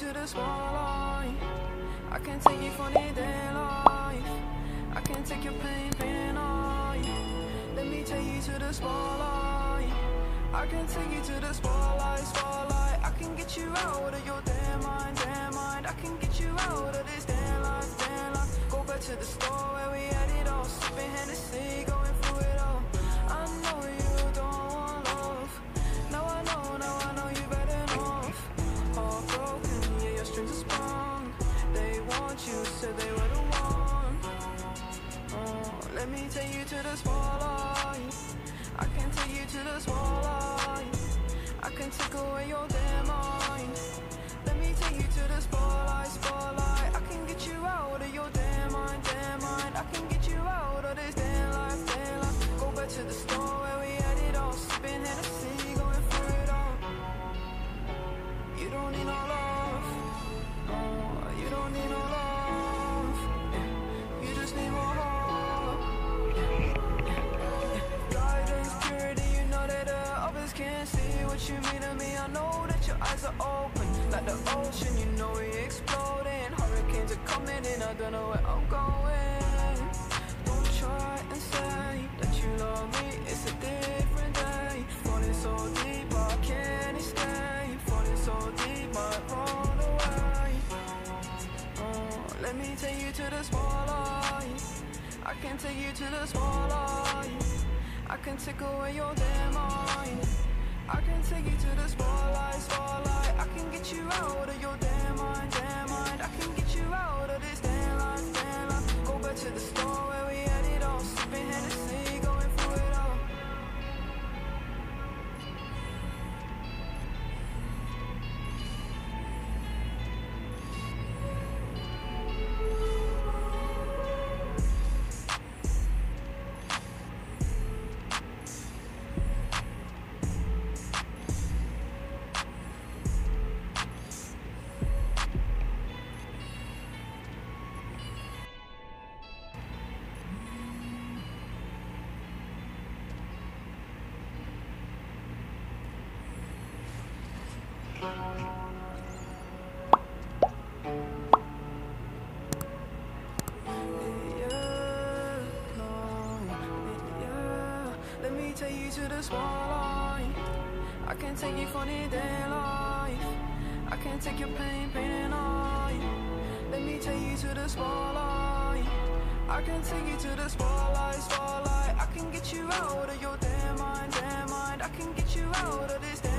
to the spotlight. I can take you for the day life. I can take your pain and I. Let me take you to the spotlight. I can take you to the spotlight, spotlight. I can get you out of your damn mind, damn mind. I can get you out of this damn life, damn life. Go back to the store where we had it all, sipping Hennessy, going through it all. I know you don't want love. Now I know you better off. Heartbroken, yeah, your strings are sprung. They want you, said they were the one. Let me take you to the spotlight. I can take you to the spotlight. I can take away your damn mind. Let me take you to the spotlight, spotlight. I can get you out of your damn mind, damn mind. I can get you out of this damn life, damn life. Go back to the store where we had it all, sipping Hennessy, going through it all. You don't need no love. You don't need no love. You just need more heart. Guidance, purity, you know that others can't see what you mean to me. I know that your eyes are open like the ocean, you know we exploding. Hurricanes are coming in, I don't know where I'm going. Don't try and say that you love me, it's a different day. Falling so deep, I can't escape. Falling so deep, might run away. Let me take you to the spotlight. I can take you to the spotlight. I can take away your damn mind. I can take you to the spotlight, spotlight. I can get you out of your damn mind, damn mind. I can get you out of this damn life, damn life. Go back to the store where we had it all, sipping Hennessy, going through it all. Let me take you to the spotlight. I can take you for the day life. I can take your pain and I. Let me take you to the spotlight. I can take you to the spotlight, spotlight. I can get you out of your damn mind, damn mind. I can get you out of this damn